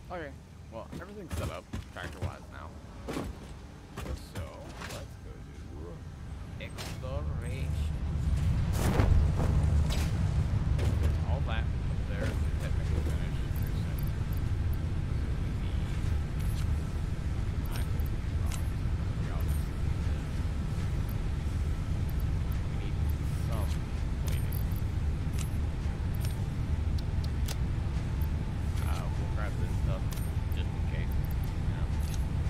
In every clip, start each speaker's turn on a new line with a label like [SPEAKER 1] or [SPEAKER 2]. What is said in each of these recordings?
[SPEAKER 1] Okay, well, everything's set up tractor-wise now. So, let's go to exploration. All that up there is technically finished. There's some, I could be wrong. We obviously need some plating. We'll grab this stuff just in case. You know.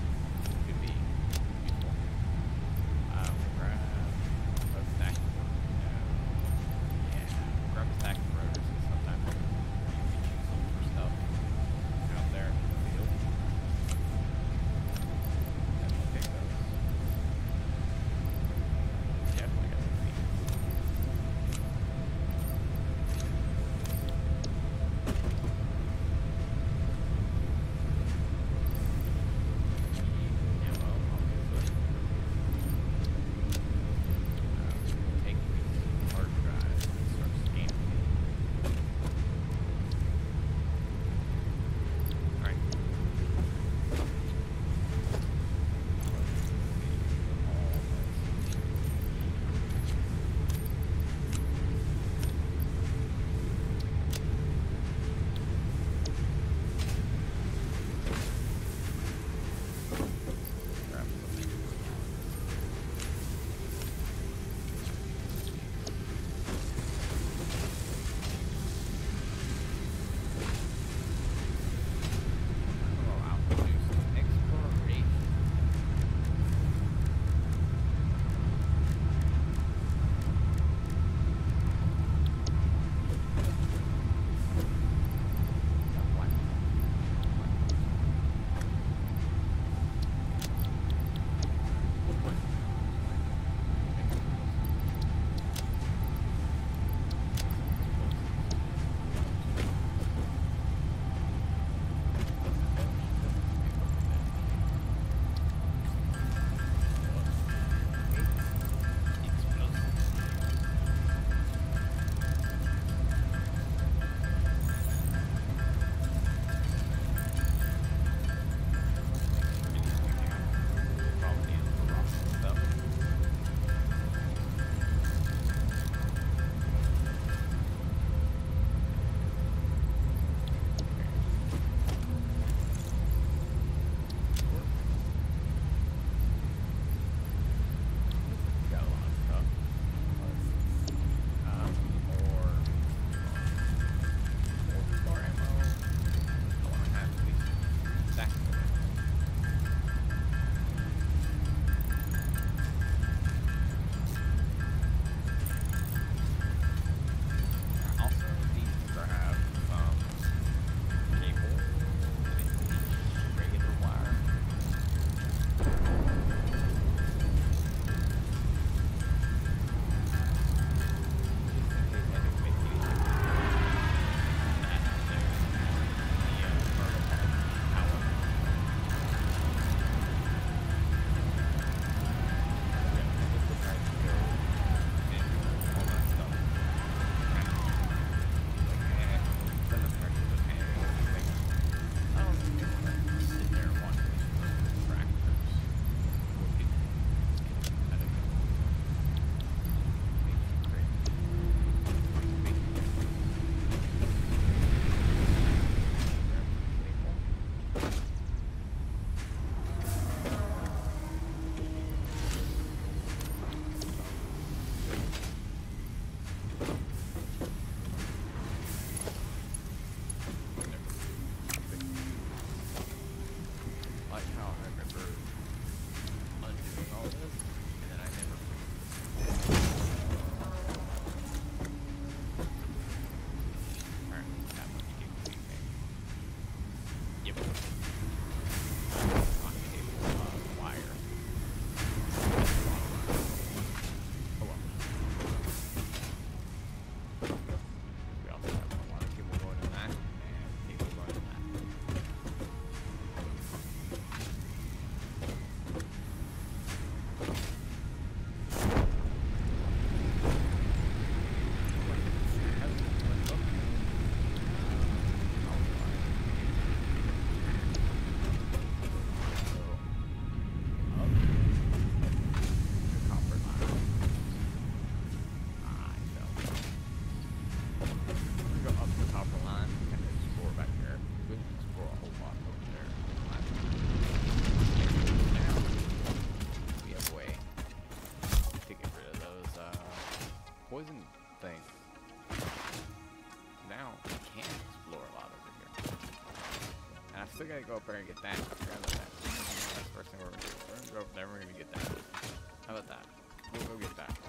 [SPEAKER 1] gotta go up there and get that. Forgot about that. That's the first thing we're gonna do. We're gonna go over there and we're gonna get that. How about that? We'll go get that.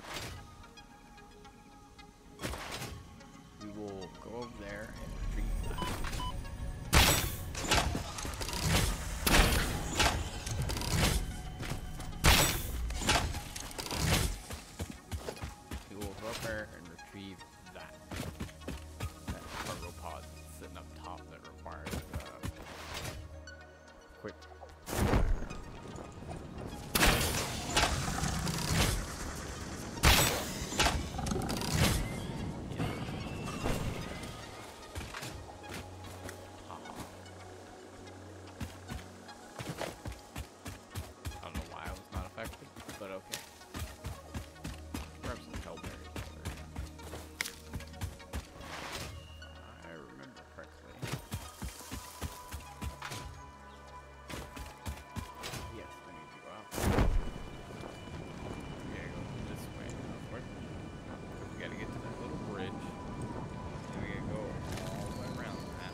[SPEAKER 1] We will go over there and retrieve that. We will go up there and retrieve that. That cargo pod sitting up top that requires quick. I don't know why I was not affected, but okay. Grab some Hellberry. I remember correctly. Yes, I need to go out. We gotta go this way real quick. We gotta get to that little bridge. And we gotta go all the way around that.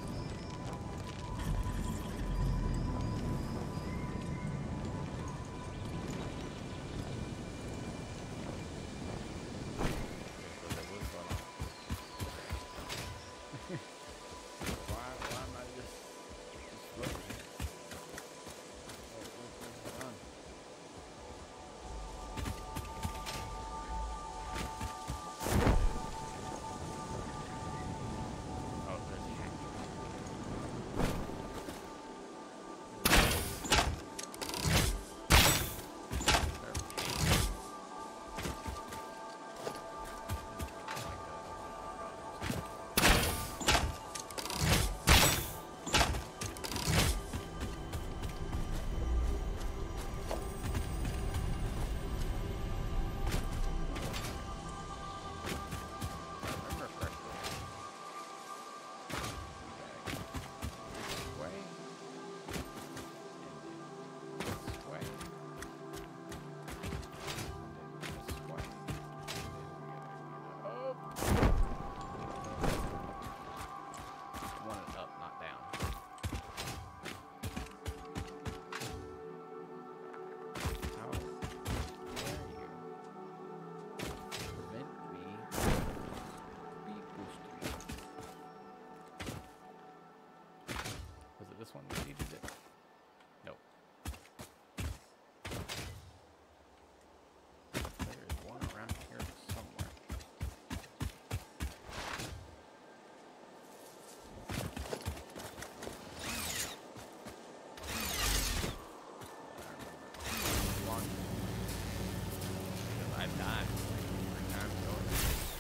[SPEAKER 1] Why am I just looking? What's going on? Oh, there's a hatch. Remember correctly. This way. And this way. And this way. Up. I want it up, not down. How dare you prevent me speed boosting? Was it this one that needed it? Nope. There is one around here somewhere. Long because I've died every time going.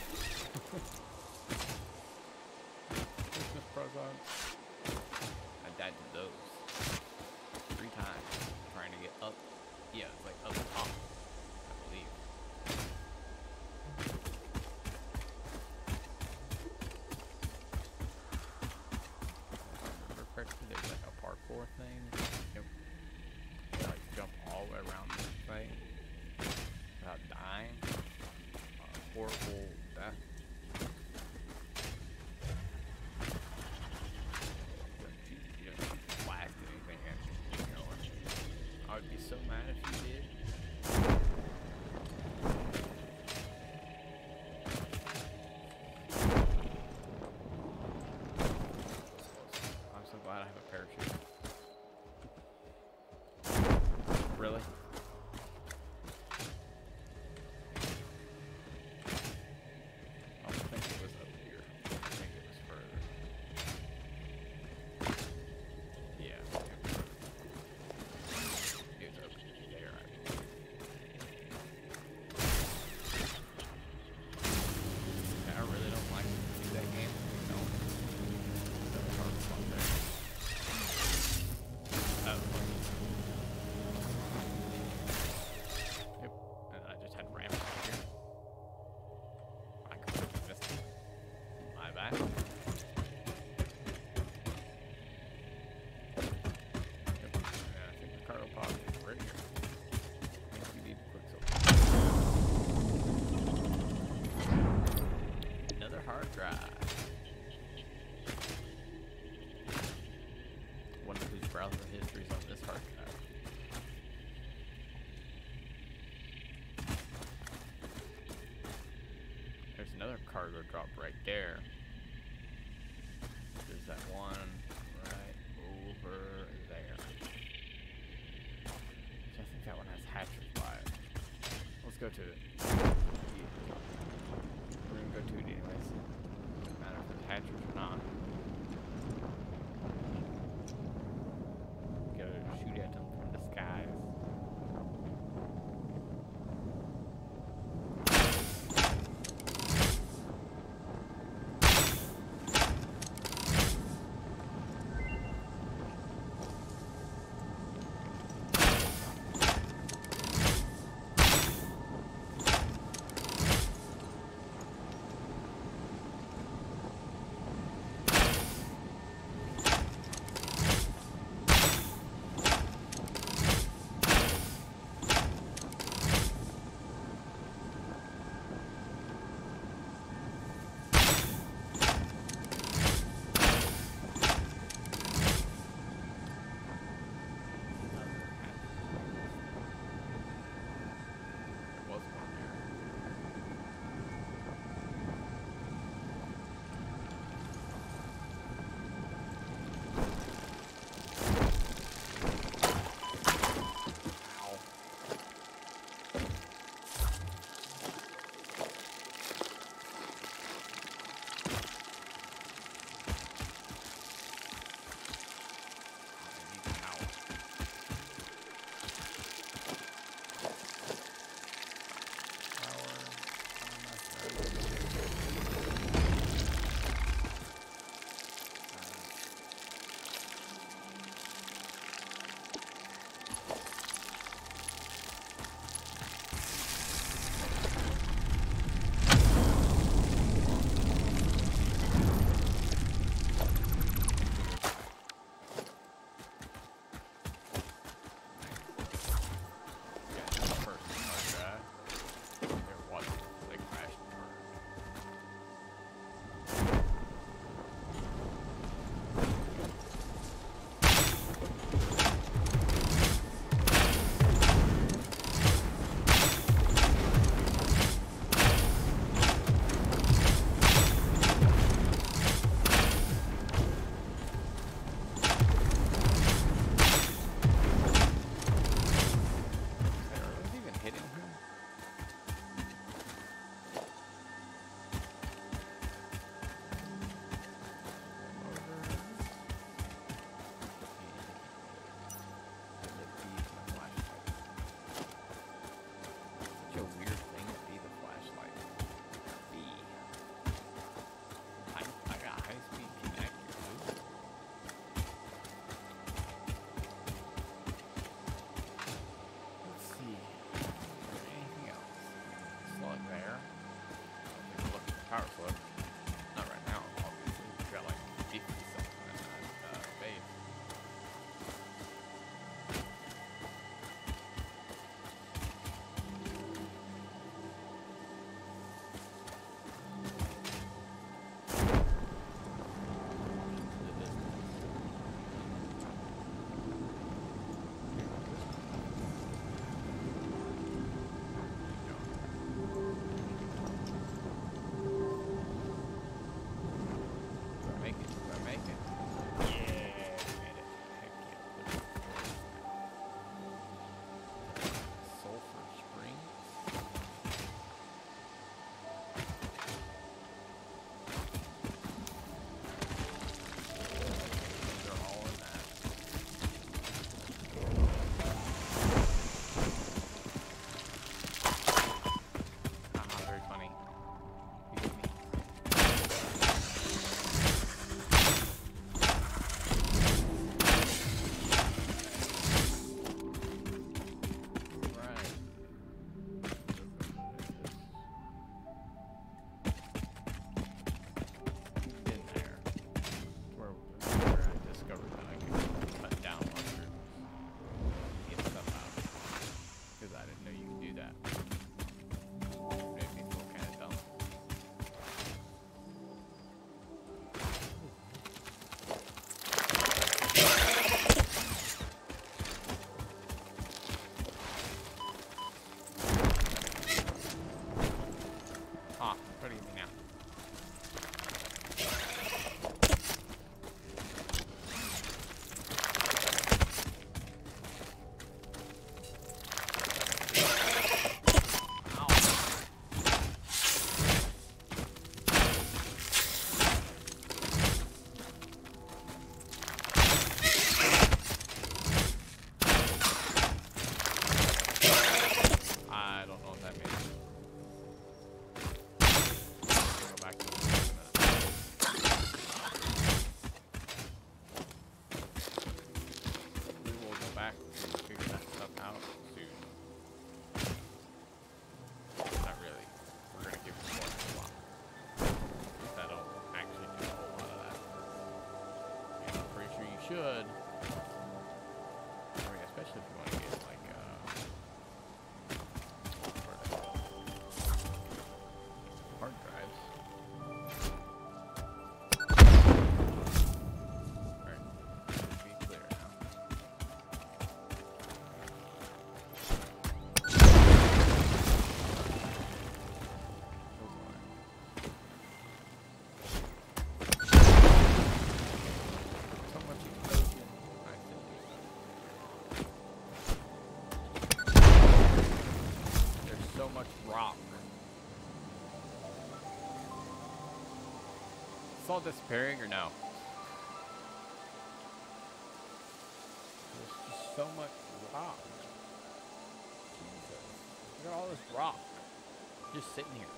[SPEAKER 1] Christmas presents. I died to those 3 times trying to get up. Yeah, it's like up top, I believe. If I remember correctly, there's like a parkour thing. You like jump all the way around this thing without dying. Horrible death. You don't blast anything at you, you know. I would be so mad if you did. I'm so glad I have a parachute. Really? I don't think it was up here. I think it was further. Yeah. It was up there, I believe. I really don't like to do that game. No. That's hard to spot there. Oh. Yep. And I just had ramp over here. I completely missed it. My bad. Yep. Yeah, I think the cargo pod is right here. I think you need Quicksilver. Another hard drive. One of whose browser another cargo drop right there. There's that one right over there. Which I think that one has hatches by it. Let's go to it. Yeah. We're gonna go to it anyways. Doesn't matter if there's hatches or not. Go shoot at them from the skies. Power slip. Not right now, obviously. We've got like 50 something in that base. good. I mean, especially if you want to get like hard drives. Alright, be clear now. So much explosion. I still do stuff. There's so much rock. It's all disappearing or no? There's just so much rock. Jesus. Look at all this rock. Just sitting here.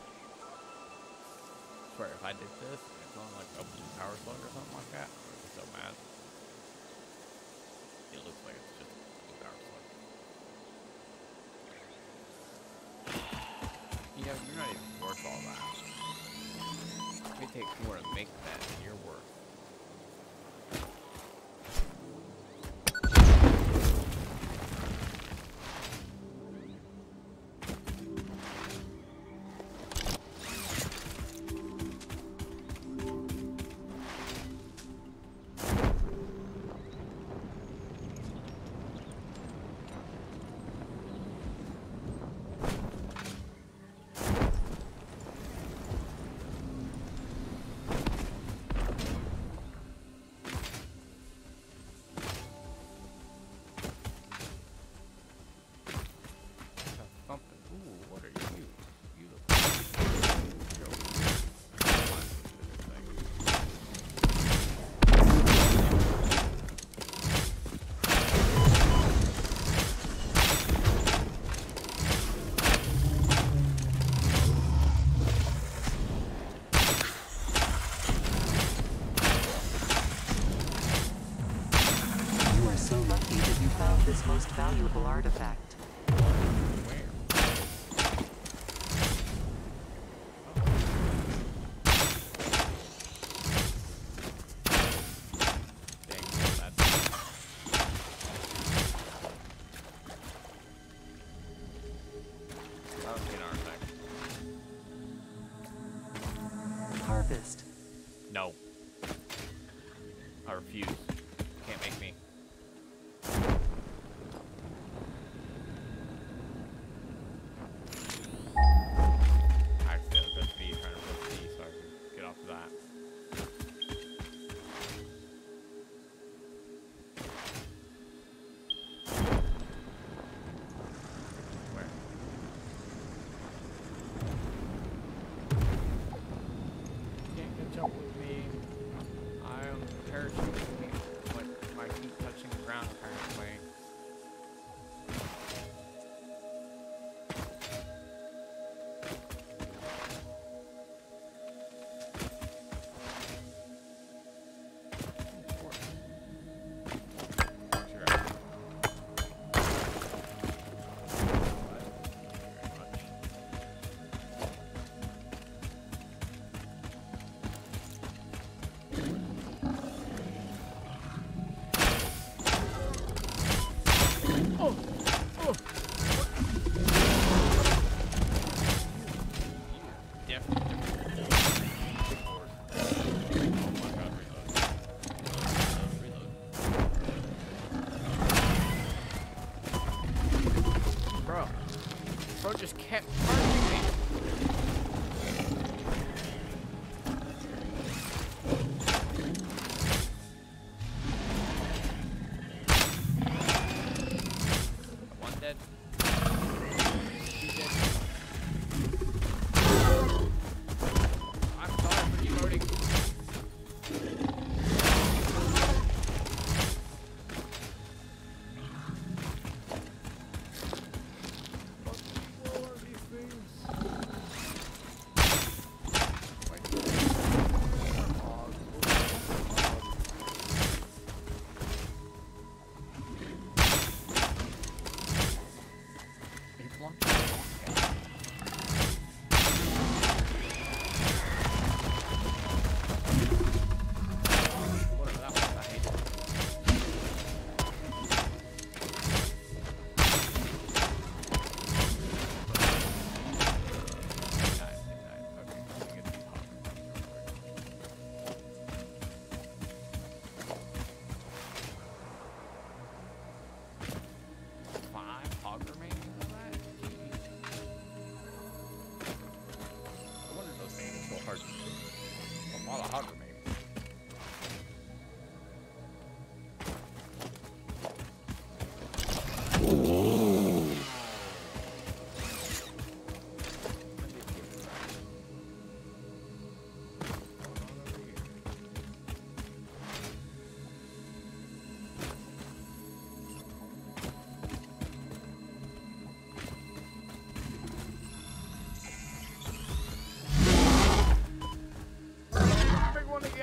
[SPEAKER 1] I swear, if I did this, and it's on like a power slug or something like that, I would be so mad. It looks like it's just a power slug. You know, you're not even worth all that. It takes more to make that than you're worth.
[SPEAKER 2] This most valuable artifact. Harvest.
[SPEAKER 1] No. I refuse. Can't make me. Jump with me. I am parachuting, like my feet touching the ground apparently.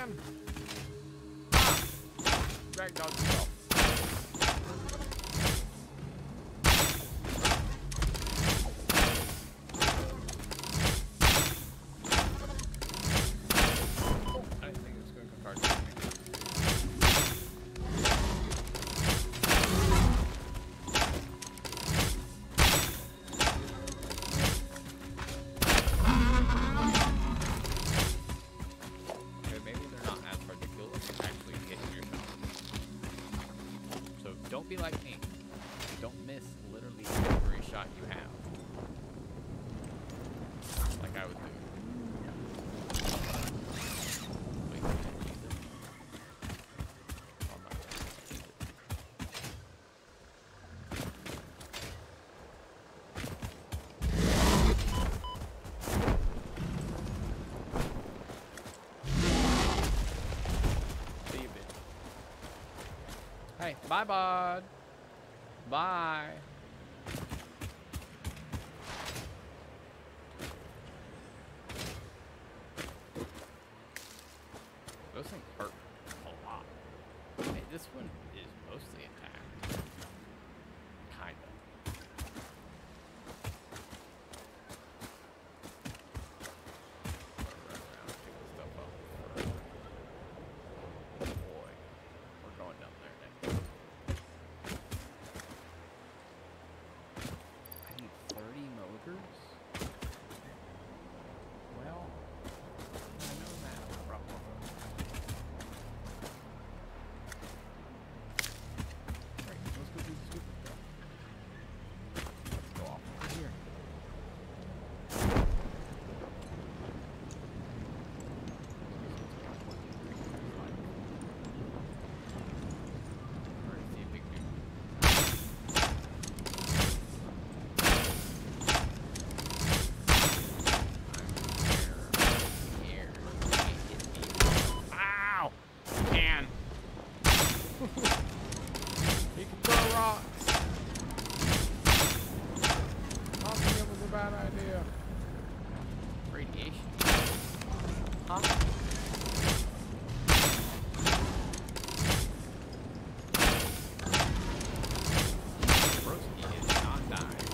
[SPEAKER 1] man! Ah! Ragdoll yourself. Oh, I didn't think it was going to come charge me. Okay, maybe they're not as hard to kill if you actually hit yourself. So don't be like me. Don't miss literally every shot you have. Like I would do. Wait, can I use it? Oh, I'm not gonna use it. See you, bitch. Hey, bye, bud. Bye. Those things hurt a lot. Hey, this one is mostly intact. Kind of. Run around, pick this stuff up. Boy, we're going down there next. I need 30 Mogers? Well, I know that problem. Great, let's go do the stupid stuff. Let's go off over here. Alright, see a big dude. Here. Ow! Can. He can throw rocks. Tossing it was a bad idea. Radiation. Huh? Broski is not dying.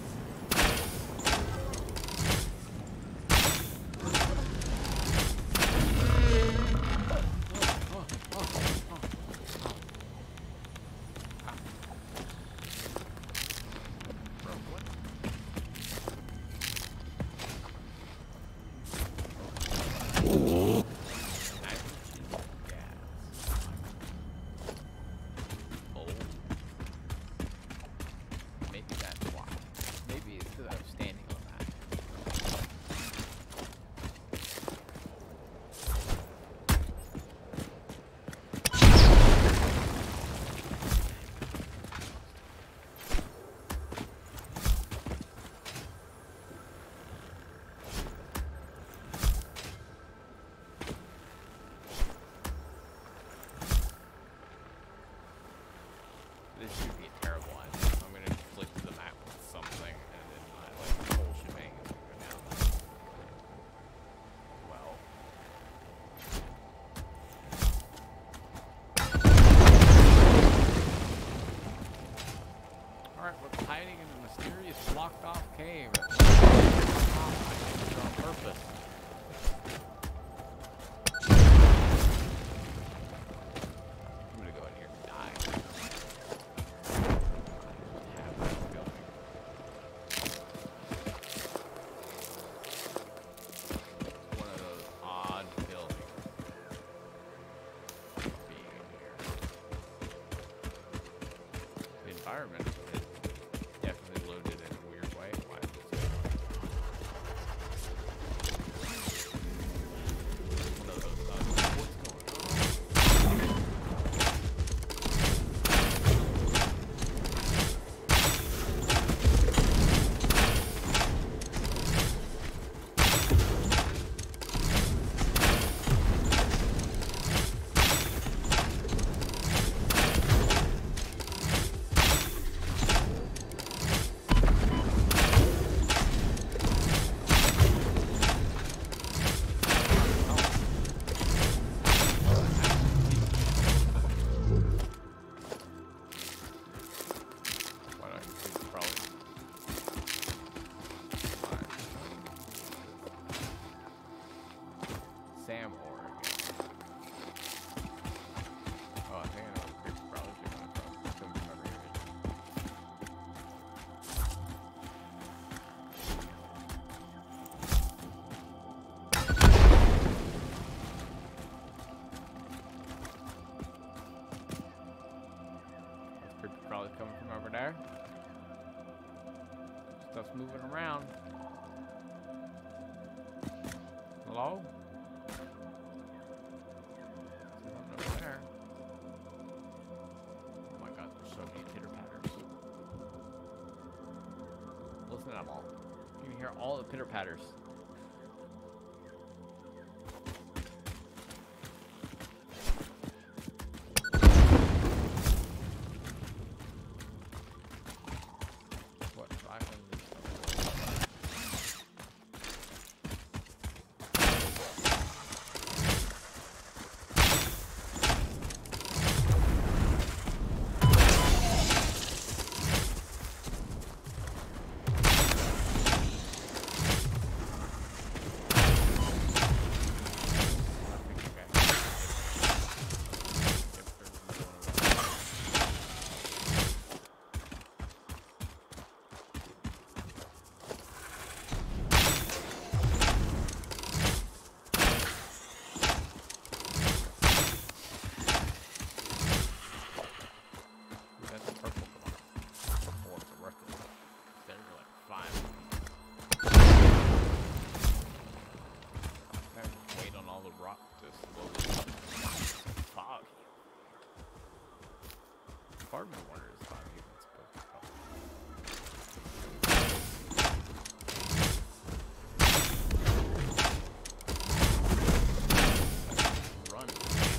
[SPEAKER 1] Bro, what? Nitrogen gas. Oh. Maybe that's why. Maybe it's because I was standing on that. This should be a terrible idea. I'm gonna flick to the map with something, and then my whole shebang is gonna go down. Well. Alright, we're hiding in a mysterious blocked off cave. On purpose. I'm gonna go in here and die. Yeah, where am I going? It's one of those odd buildings. Being in here. The environment is definitely loaded in a weird way. Why is it so one of those what's going on? Sam Horror again. Oh, I think I know what Creepy Crawlers are coming from. I couldn't remember here. Creepy Crawlers coming from over there. Stuff's moving around. Hello? Something over there. Oh my god, there's so many pitter patters. Listen to them all. You can hear all the pitter patters. What? Part of me wonders if I'm even supposed to go. Run.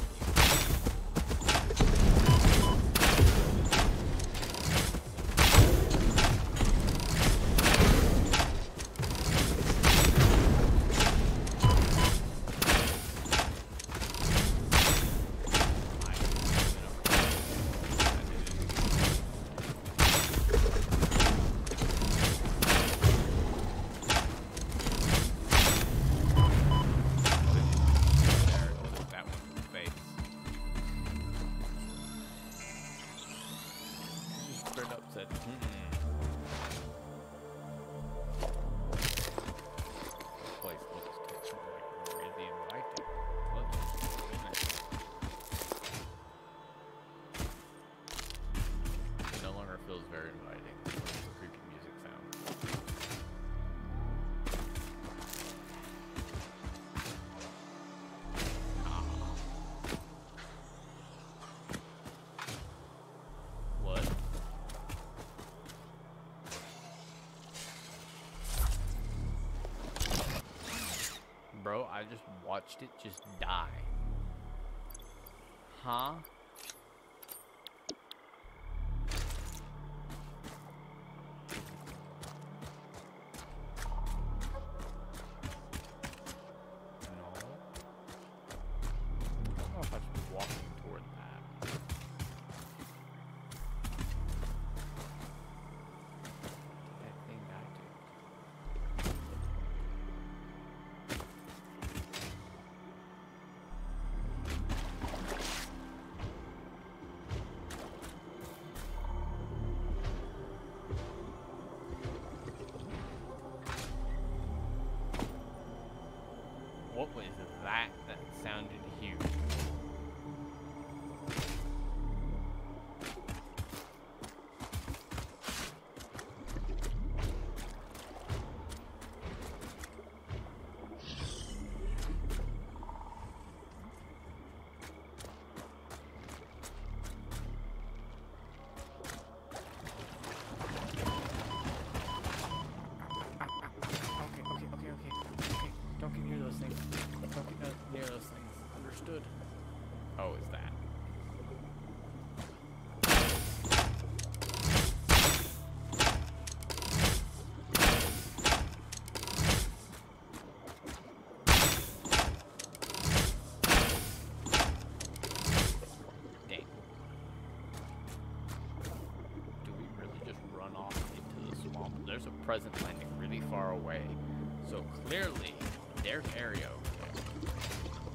[SPEAKER 1] Said, This place looks like really inviting. Look, it no longer feels very inviting. It's a creepy music sound. What? Bro, I just watched it just die. Huh? No. I don't know if I should be walking toward that. That thing died too. What was that that sounded huge? Okay. Don't get near those things. Don't get near those things. Understood. Oh, is that? Dang. Do we really just run off into the swamp? There's a present landing really far away. So clearly, there's area over there.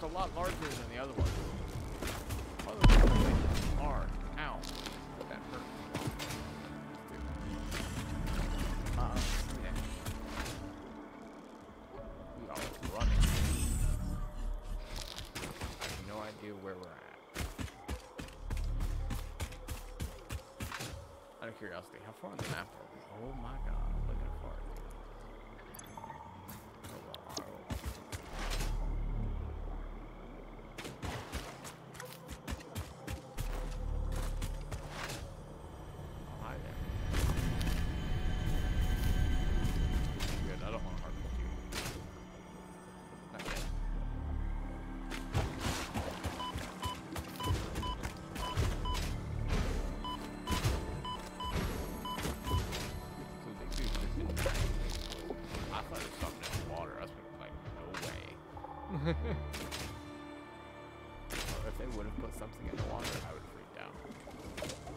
[SPEAKER 1] a lot larger than the other ones. Oh, they are. Ow. That hurt. Yeah. We are running. I have no idea where we're at. Out of curiosity, how far on the map are we? Oh my god, look how far it is. Hi there. Good, I don't want to hard with you. Not yet. So they do this in I thought it was something in the water. I was like, no way. Well, if they would have put something in the water, I would have freaked out.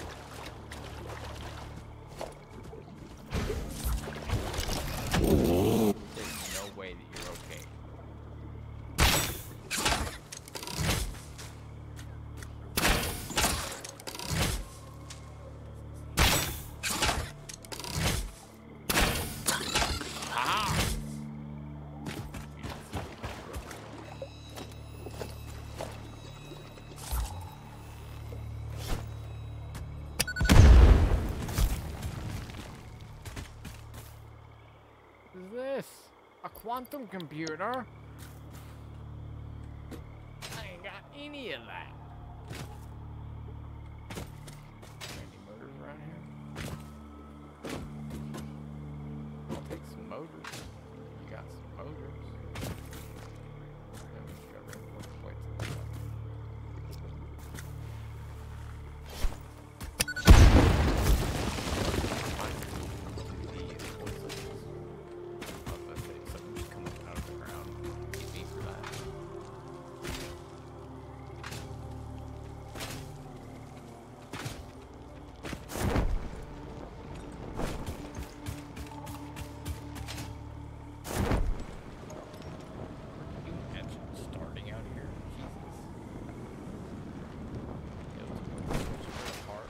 [SPEAKER 1] There's no way that you're okay. Ah! Is this a quantum computer? I ain't got any of that. Any motors around here? I'll take some motors. You got some motors. Then we just got reinforced plates in this one. Starting out here, Jesus. It was apart.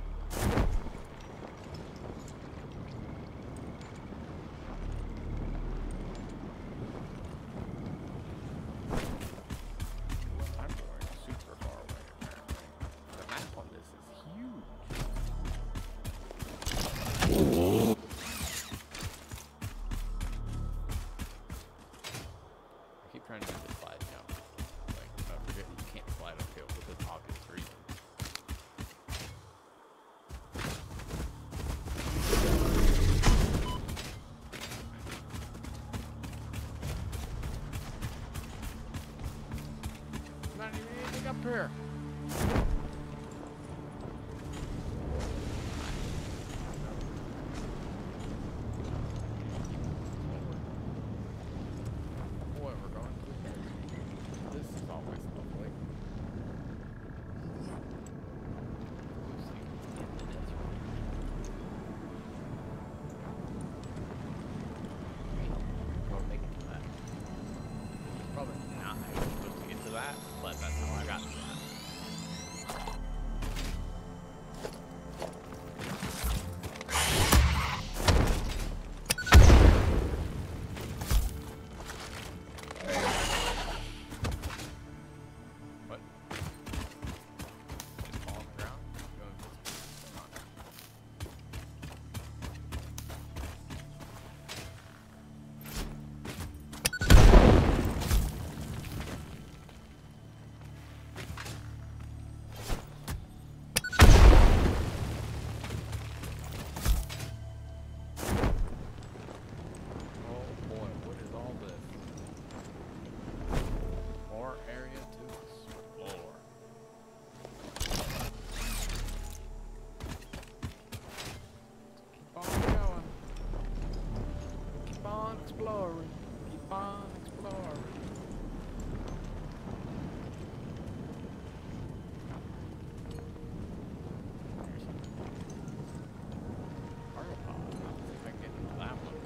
[SPEAKER 1] I'm going super far away, apparently. The map on this is huge. I keep trying to do the slide jump. Like, I forget you can't slide uphill with this obvious reason. Not even anything up here. Boy, we're going quicker. This is always lovely. Probably make it to that. Probably not supposed to get to that, but that's how I got to that. What? Did it fall on the ground? You want to put some on it? Oh boy, what is all this? More area to explore. Keep on going. Keep on exploring. Keep on exploring. There's something. Cargo pod. Let's see if I can get into that one.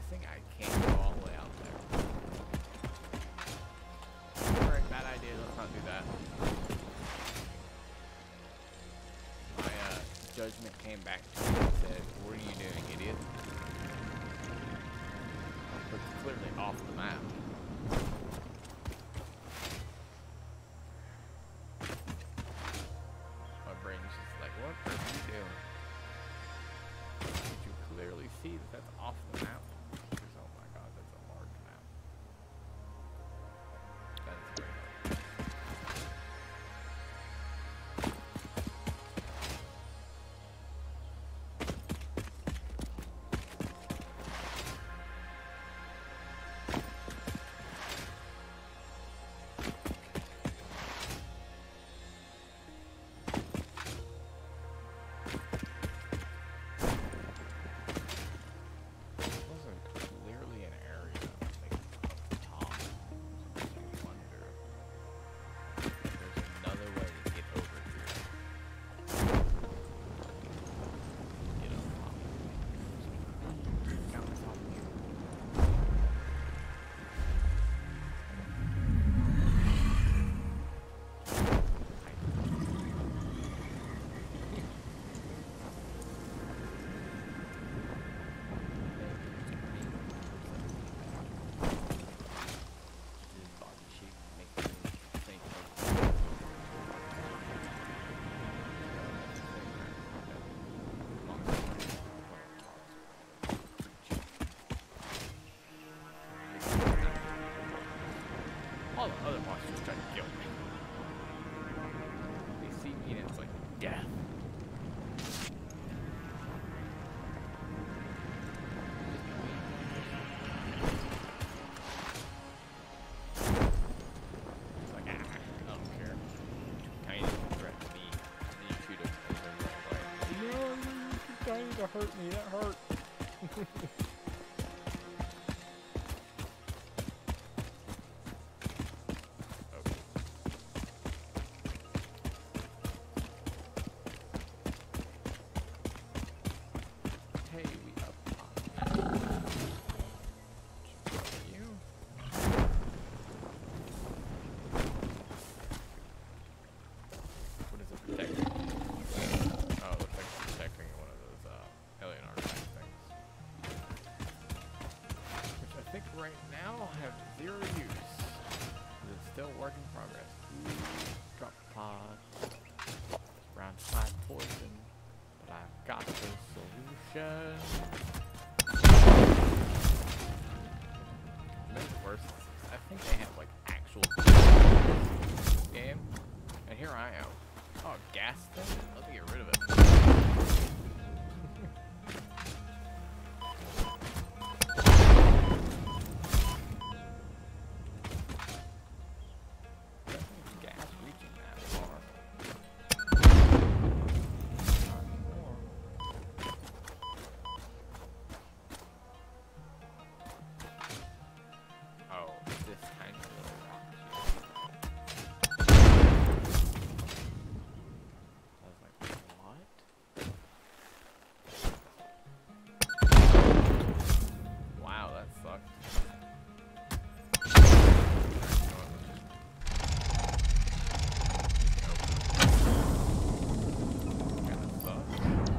[SPEAKER 1] guessing I can't go all the way out there. Alright, bad idea. Let's not do that. My judgment came back to me and said, "What are you doing, idiot?" But it's clearly off the map. My brain's just like, what are you doing? Did you clearly see that that's off the map? Because, oh my god, that's a large map. That is very large. Wasn't clearly an area like up top. I wonder if there's another way to get over here. Get up top. Down the top here. His body shape makes me think of all the other monsters try to kill me. They see me and it's like death. It's like, I don't care. Tiny to threaten me. And you shoot him and then run away. No, you're too tiny to hurt me. That hurt. Okay. Hey, we up top. You? What is it protecting? Oh, it looks like it's protecting one of those alien artifact things. Which I think right now have zero use. It's still work in progress. Drop pod. Round 5 poison. But I've got the solution. Maybe worse. I think they have like actual game. And here I am. Oh, gas thing? Let me get rid of it. Gas reaching that far. Not anymore. Oh, this tiny little rock here. I was like, what? Wow, that sucked. Kinda sucks.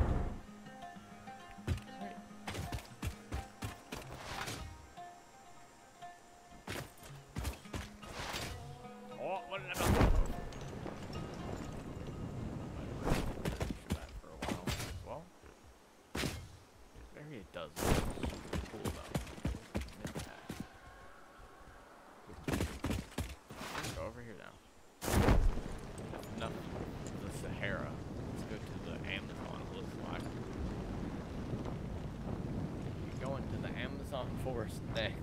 [SPEAKER 1] Sweet. Oh, what did I not know? That for a while as well. Maybe it does look super cool though. Let's go over here now. That's enough of the Sahara. Let's go to the Amazon, it looks like. We're going to the Amazon forest next.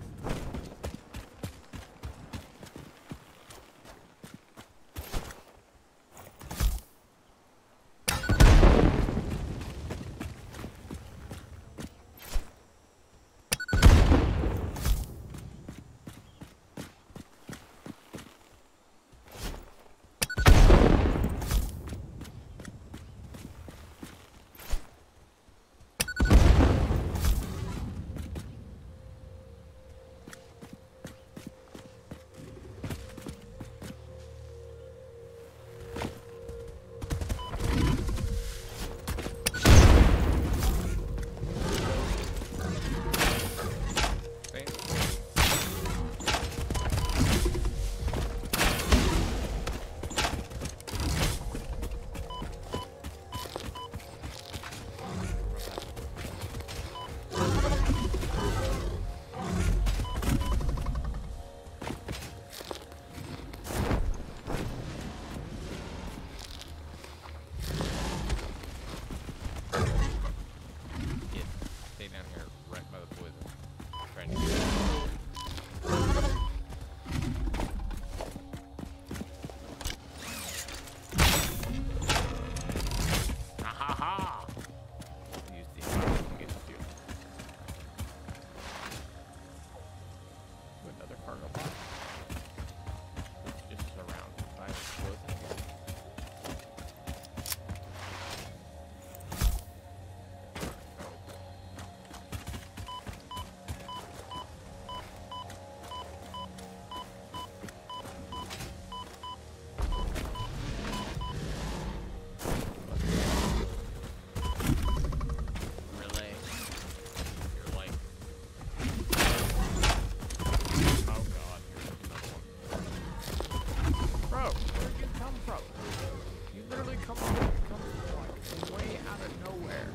[SPEAKER 1] come on, it comes like from way out of nowhere.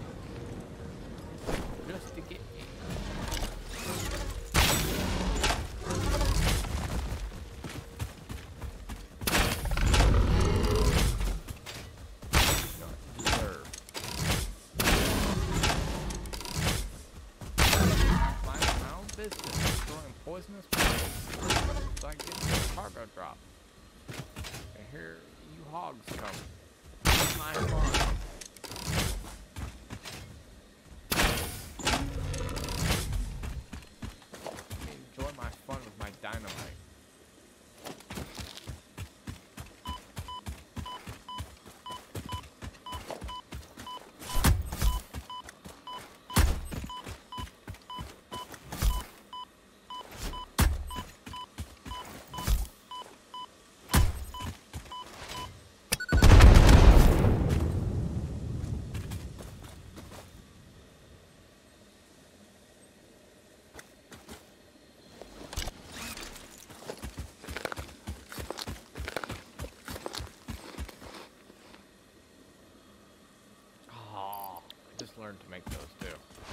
[SPEAKER 1] Just to get me. Business throwing poisonous pills so I can get to the cargo drop. And here you hogs come. It's my fun. Enjoy my fun with my dynamite. Learned to make those too.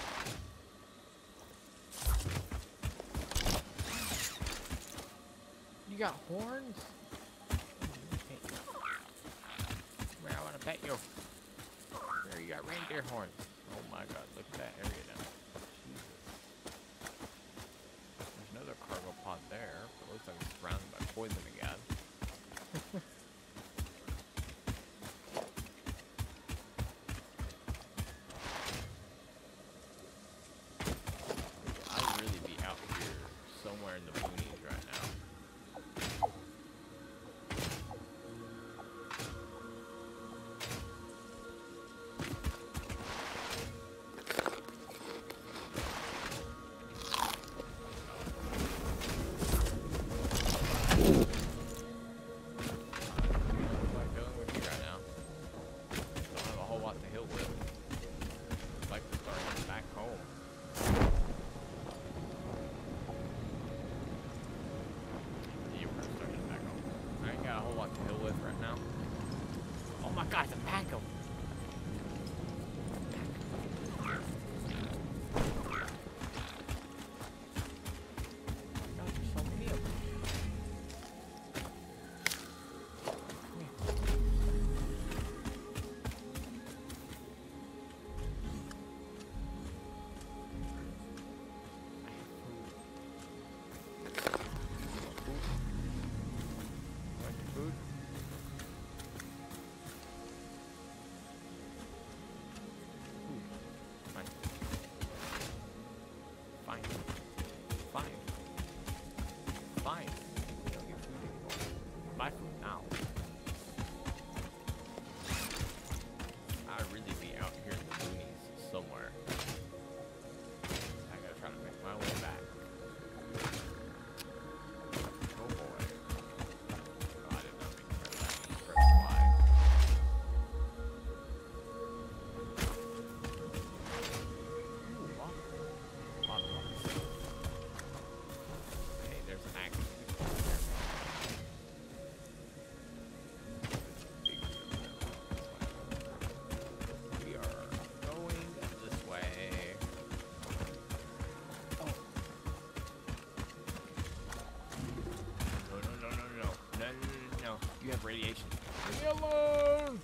[SPEAKER 1] You got horns? Where I want to pet you. There you got reindeer horns. Oh my god, look at that area now. Jesus. There's another cargo pod there, but it looks like it's surrounded by poison again. Somewhere in the boonies right now. What am I doing with you right now? Don't have a whole lot to heal with. I'd like to start heading back home. Got a whole lot to deal with right now. Oh my god, it's a pack of them. God, there's so many of them. Come here. Food. Fine. Fine. Fine. Fine. We don't get food anymore. My food now. I'd really be out here in the boonies somewhere. I gotta try to make my way back. Oh boy. Oh, I did not make it back. Press Y. Hey, there's an axe. We are going this way. Oh. No. You have radiation. Leave me alone!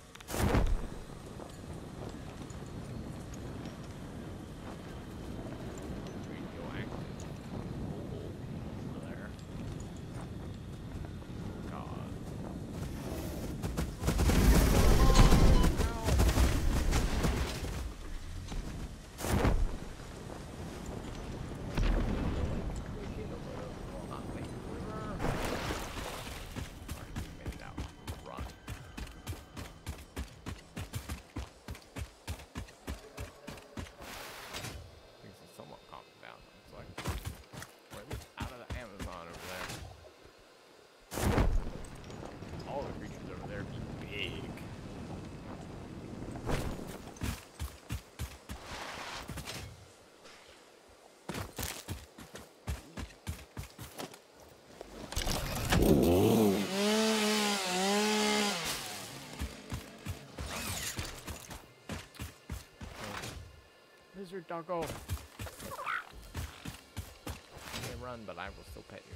[SPEAKER 1] Don't go. You may run, but I will still pet you.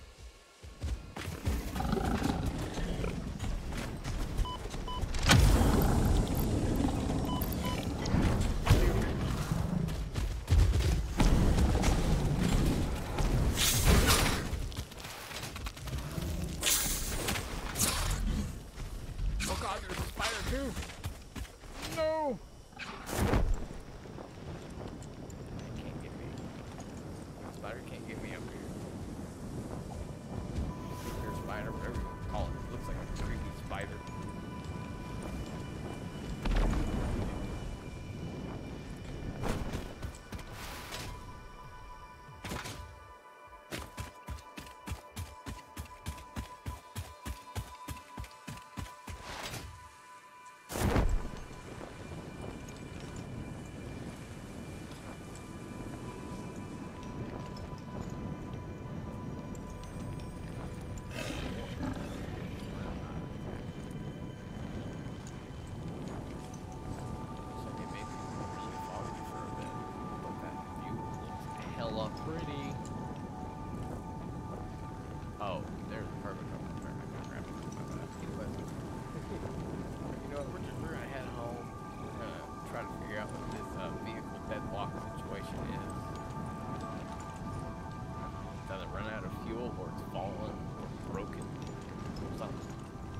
[SPEAKER 1] Oh god, there's a spider too! No! It can't get me. The spider can't get me up here. Secret spider, whatever you want to call it. It looks like a creepy spider. Hella pretty. Oh, there's a perfect home. I can grab it. Anyway, you know what? We're gonna head home. We're gonna try to figure out what this vehicle deadlock situation is. It's either run out of fuel or it's fallen or broken or something.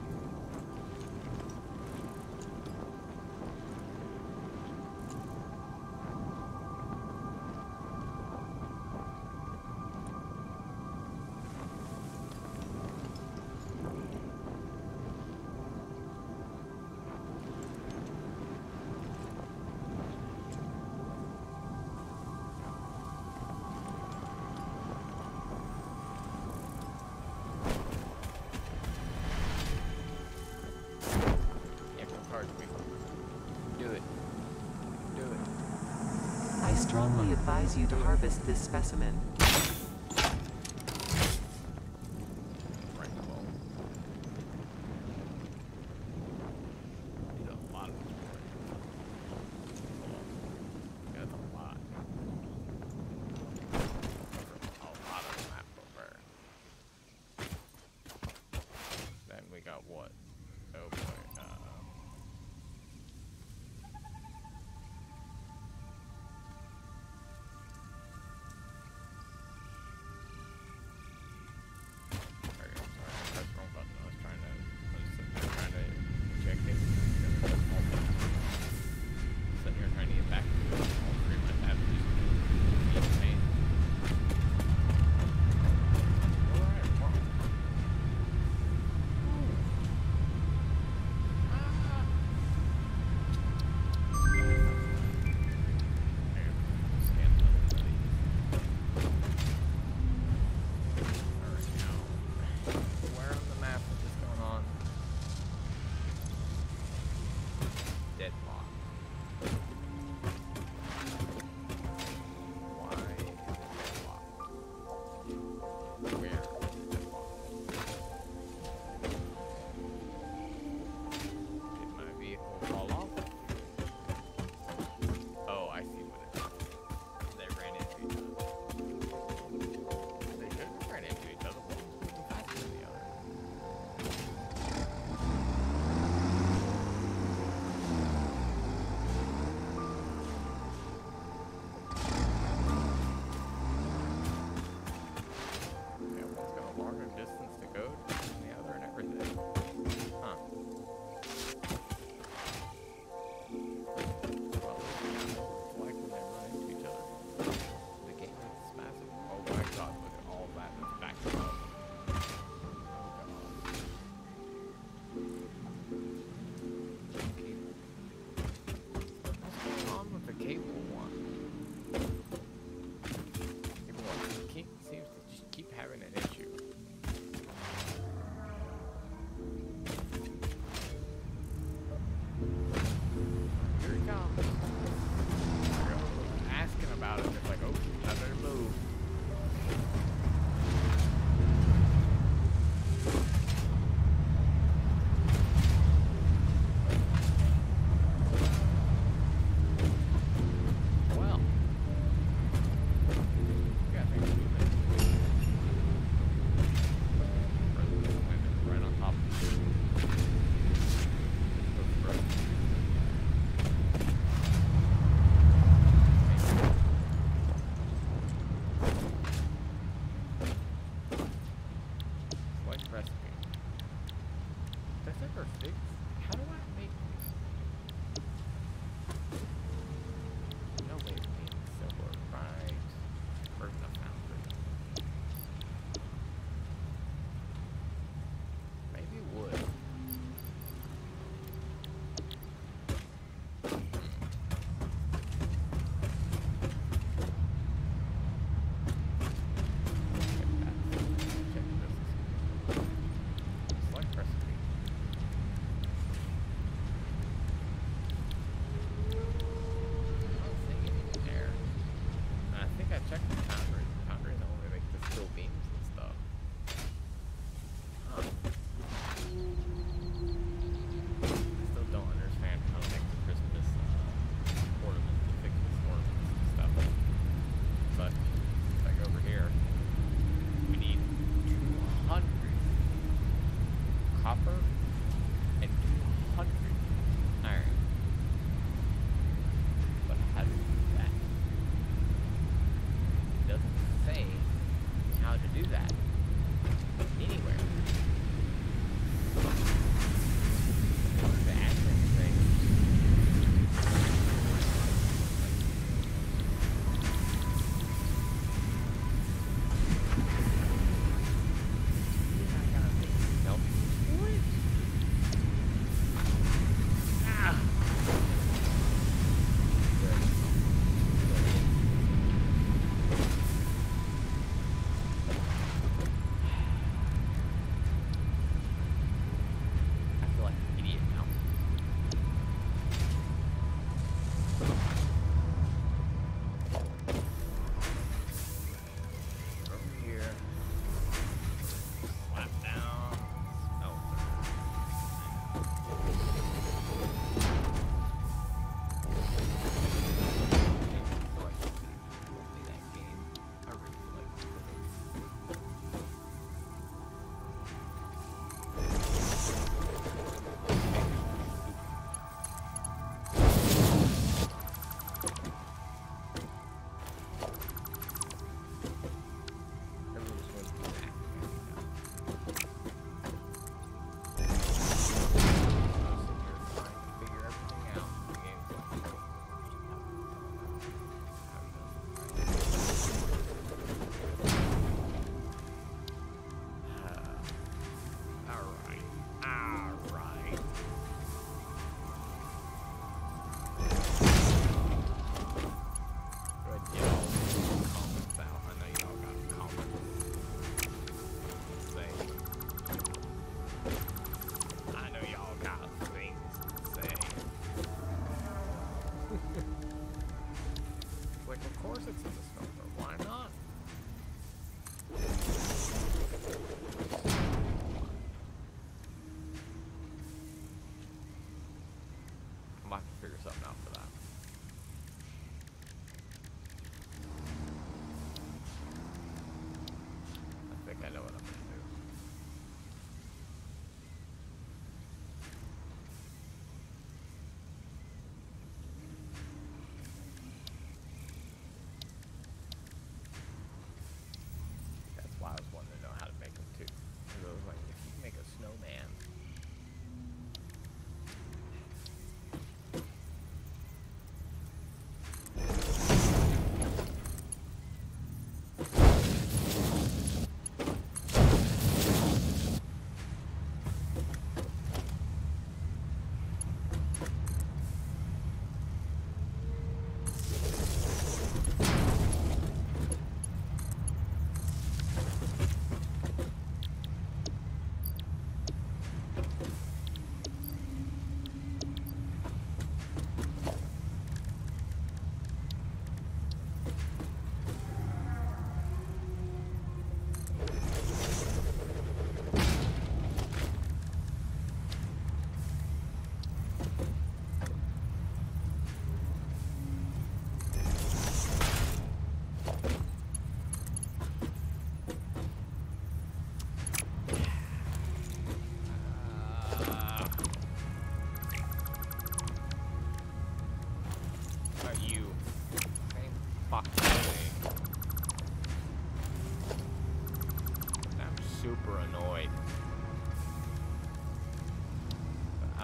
[SPEAKER 1] Do it. Do it.
[SPEAKER 2] I strongly advise you to harvest this specimen.
[SPEAKER 1] Right, well. Need a lot of this boy. That's a lot. A lot of map over. Then we got what? Oh boy. or 6? How do I make... No way of being silver, right? Or the foundry. Maybe wood.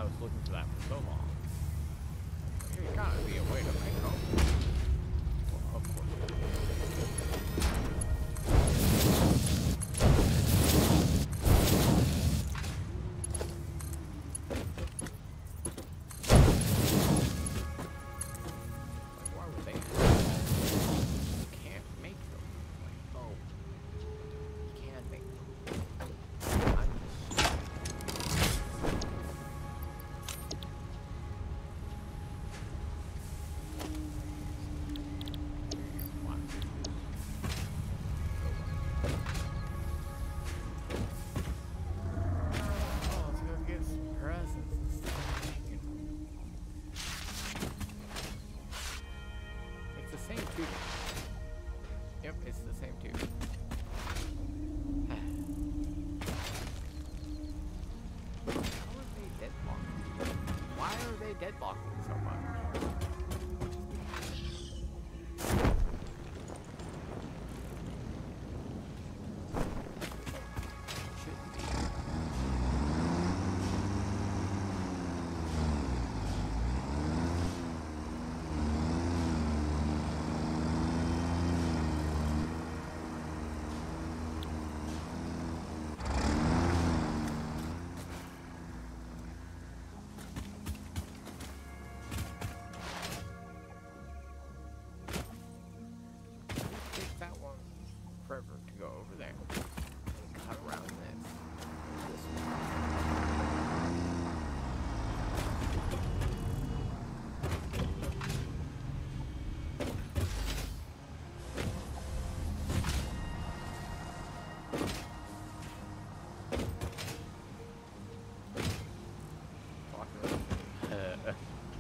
[SPEAKER 1] I was looking for that for so long. There's gotta be a way to make them. Well, of course. Like, why would they? You can't make them. Like, oh, you can make them. I'm just. Oh, let's go get some presents and stuff. It's the same tube. Yep, it's the same tube. How are they deadlocked? Why are they deadlocking so much? Shouldn't be. Take that one forever to go over there and cut around this. Walk around.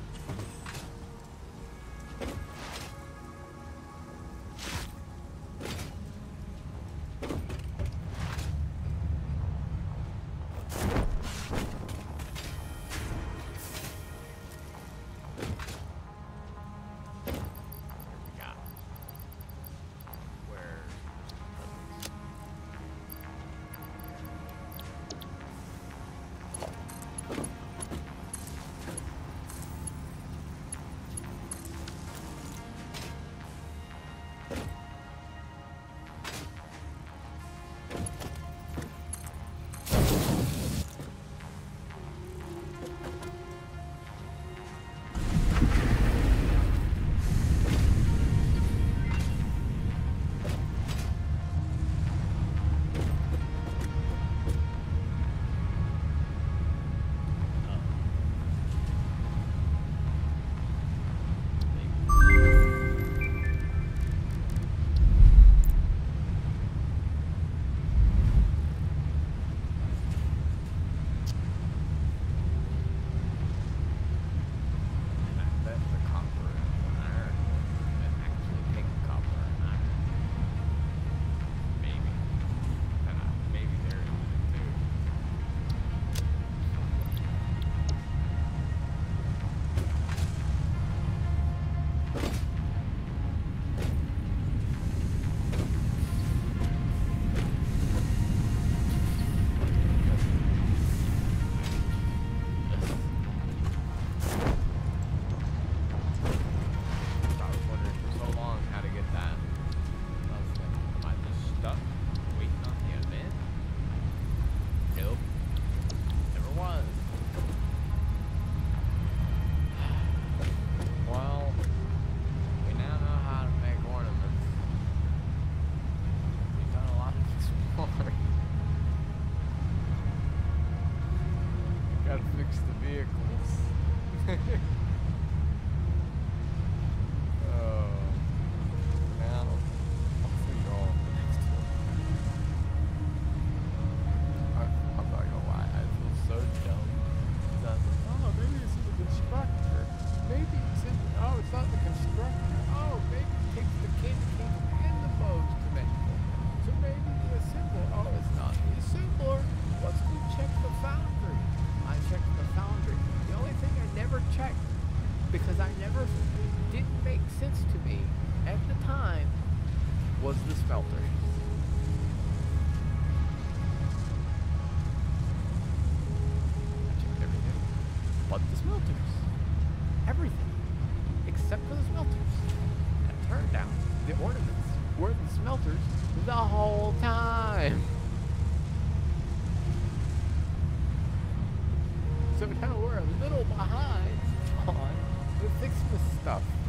[SPEAKER 1] We got where I bet the copper and iron and actually take the copper and iron. Maybe. And maybe there is it too. I was wondering for so long how to get that. I was like, am I just stuck waiting on the event? Nope. Never was. Well, we now know how to make ornaments. We've done a lot of exploring. Gotta fix the vehicles. Oh, now I'll figure out the next one. I'm not gonna lie, I feel so dumb. That, oh, maybe it's the constructor. Maybe it's in, oh, it's not the constructor. Oh, maybe it takes the candy and the bows to make them. So maybe the assembler. Oh, it's not the assembler. Let's go check the foundry. I checked the foundry. The only thing I never checked, because I never didn't make sense to me at the time, was the smelter. I checked everything. but the smelters. Everything. Except for the smelters. And it turned out the ornaments were the smelters the whole time. So now we're a little behind on the Fixmas stuff.